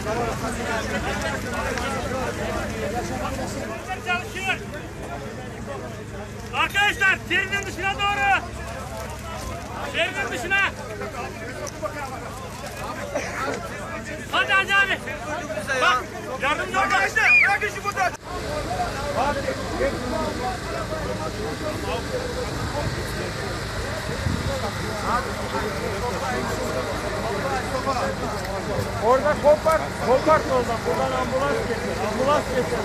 Çalışıyor. Arkadaşlar serinin dışına doğru. Serinin dışına. Hadi hadi hadi. Bak yardımcı ol arkadaşlar. Bırakın şu fotoğrafı. Orada kopart oradan. Buradan ambulans getir. Ambulans getir.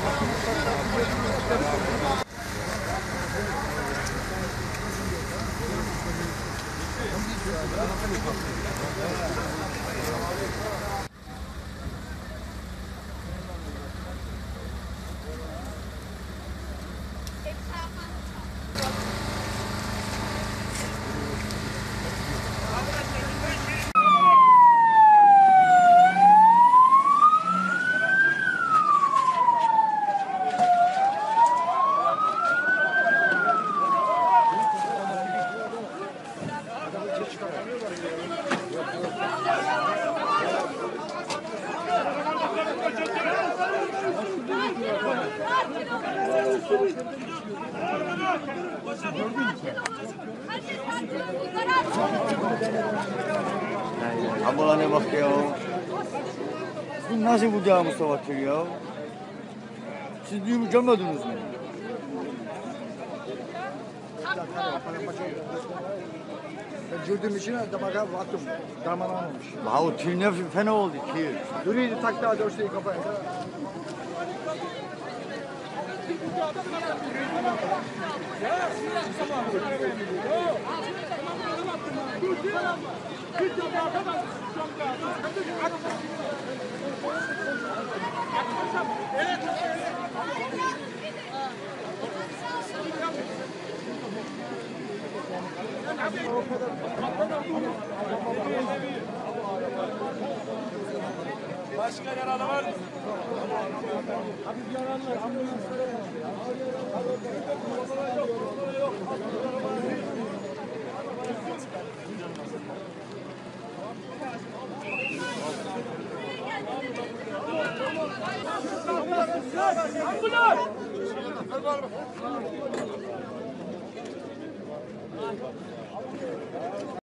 Ambulana bak ya. Siz nasıl vuracağımı savaştır ya? Siz düğümü görmediniz mi? Ben gördüğüm için de baka baktım. Darmalanmamış. Ya o tir ne fena oldu ki. Yürüydü taktı hadi ortayı kafaya. Başka yaralı var mı? Ambulans!